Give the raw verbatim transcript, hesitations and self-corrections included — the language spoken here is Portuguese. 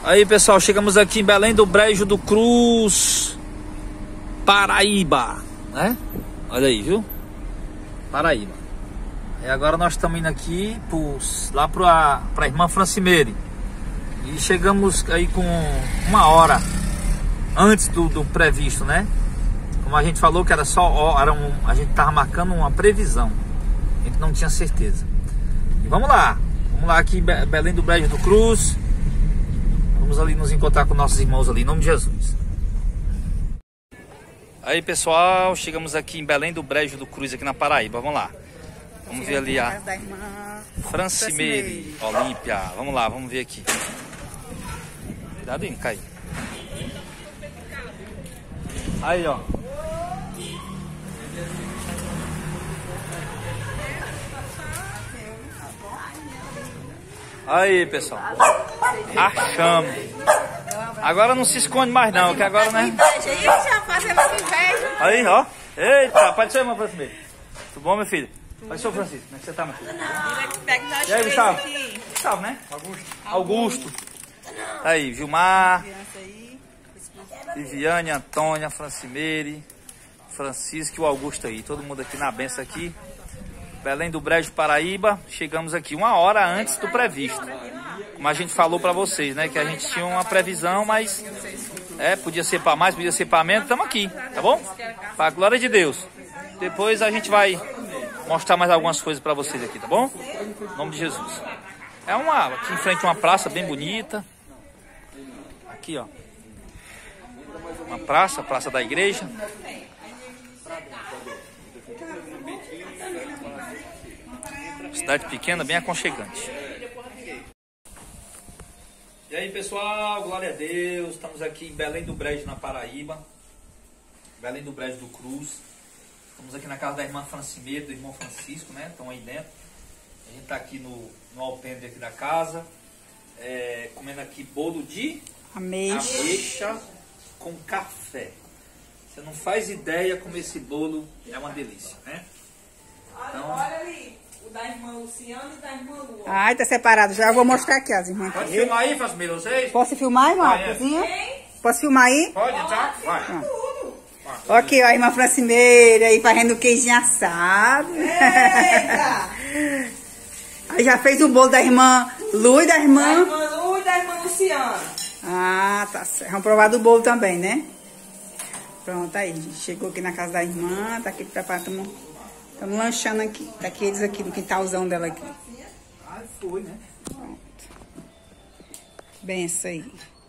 Aí, pessoal, chegamos aqui em Belém do Brejo do Cruz, Paraíba, né? Olha aí, viu? Paraíba. E agora nós estamos indo aqui pro, lá para a irmã Francimeire. E chegamos aí com uma hora antes do, do previsto, né? Como a gente falou que era só era um, a gente tava marcando uma previsão. A gente não tinha certeza. E vamos lá. Vamos lá aqui em Belém do Brejo do Cruz. Vamos ali nos encontrar com nossos irmãos ali, em nome de Jesus. Aí, pessoal, chegamos aqui em Belém do Brejo do Cruz, aqui na Paraíba. Vamos lá. Vamos ver ali a Francimeire, Olímpia. Vamos lá, vamos ver aqui. Cuidado aí, não cai. Aí, ó. Aí, pessoal. Achamos. Agora não se esconde mais não, que agora, né? Aí, ó. Eita, pode ser, irmã Francimeire. Tudo bom, meu filho? Pode ser, Francisco. Como é que você tá, meu filho? E aí, Gustavo? Gustavo, né? Augusto. Augusto. Aí, Gilmar. Viviane, Antônia, Francimeire, Francisco e o Augusto aí. Todo mundo aqui na benção aqui. Belém do Brejo, Paraíba. Chegamos aqui uma hora antes do previsto. Como a gente falou pra vocês, né? Que a gente tinha uma previsão, mas é, podia ser pra mais, podia ser pra menos. Estamos aqui, tá bom? Pra glória de Deus. Depois a gente vai mostrar mais algumas coisas pra vocês aqui, tá bom? Em nome de Jesus. É uma, aqui em frente uma praça bem bonita. Aqui, ó. Uma praça, a praça da igreja. Cidade pequena, bem aconchegante. E aí, pessoal, glória a Deus. Estamos aqui em Belém do Brejo, na Paraíba. Belém do Brejo do Cruz. Estamos aqui na casa da irmã Francimeire, do irmão Francisco, né? Estão aí dentro. A gente está aqui no, no alpendre aqui da casa. É, comendo aqui bolo de ameixa. ameixa com café. Você não faz ideia como esse bolo é uma delícia, né? Então, olha ali, o da irmã Luciana e da irmã Lua. Ai, tá separado já. Eu vou mostrar aqui as irmãs. pode filmar aí, Francimeire, vocês? Posso filmar, irmã? Vai, é. Cozinha? Posso filmar aí? Pode entrar? Vai. Ah. Aqui, ó, a irmã Francimeire aí fazendo queijinho assado. Eita! Aí já fez o bolo da irmã Lu e da irmã... Da irmã Lu e da irmã Luciana. Ah, tá certo. Vamos provar do bolo também, né? Pronto, aí. Chegou aqui na casa da irmã, tá aqui preparando. Estamos lanchando aqui. Tá aqui eles aqui no quintalzão dela aqui. Ah, foi, né? Pronto. Benção aí.